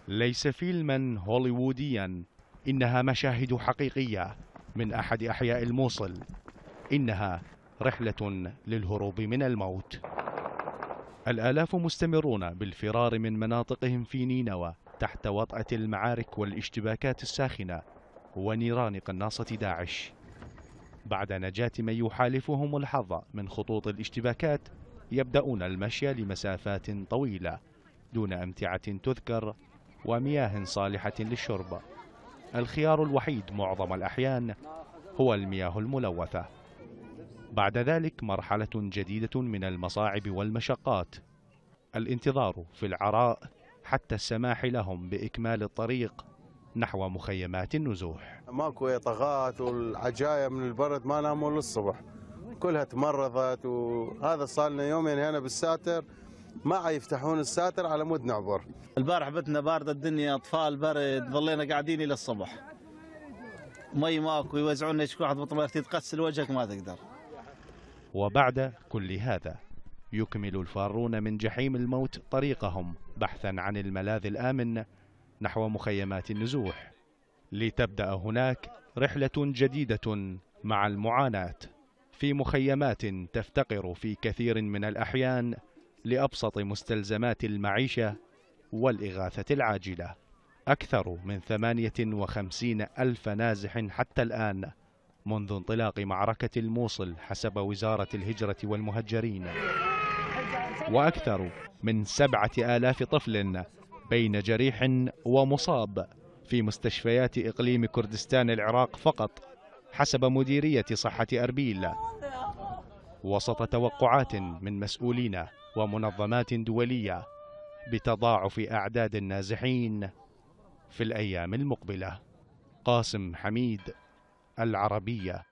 ليس فيلما هوليووديا، إنها مشاهد حقيقية من أحد أحياء الموصل. إنها رحلة للهروب من الموت. الآلاف مستمرون بالفرار من مناطقهم في نينوى تحت وطأة المعارك والاشتباكات الساخنة ونيران قناصة داعش. بعد نجاة من يحالفهم الحظ من خطوط الاشتباكات، يبدأون المشي لمسافات طويلة دون أمتعة تذكر ومياه صالحة للشرب. الخيار الوحيد معظم الأحيان هو المياه الملوثة. بعد ذلك مرحلة جديدة من المصاعب والمشقات، الانتظار في العراء حتى السماح لهم بإكمال الطريق نحو مخيمات النزوح. ماكو طغات والعجاية من البرد ما ناموا للصبح، كلها تمرضت، وهذا صار لنا يومين هنا بالساتر ما يفتحون الساتر على مود نعبر. البارح بتنا باردة الدنيا، اطفال برد، ظلينا قاعدين الى الصبح. مي ماكو، يوزعون لك كل واحد بطل تغسل وجهك ما تقدر. وبعد كل هذا يكمل الفارون من جحيم الموت طريقهم بحثا عن الملاذ الآمن نحو مخيمات النزوح، لتبدأ هناك رحلة جديدة مع المعاناة في مخيمات تفتقر في كثير من الأحيان لأبسط مستلزمات المعيشة والإغاثة العاجلة. أكثر من 58 ألف نازح حتى الآن منذ انطلاق معركة الموصل حسب وزارة الهجرة والمهجرين، وأكثر من 7000 طفل بين جريح ومصاب في مستشفيات إقليم كردستان العراق فقط حسب مديرية صحة أربيل، وسط توقعات من مسؤولين ومنظمات دولية بتضاعف أعداد النازحين في الأيام المقبلة. قاسم حميد، العربية.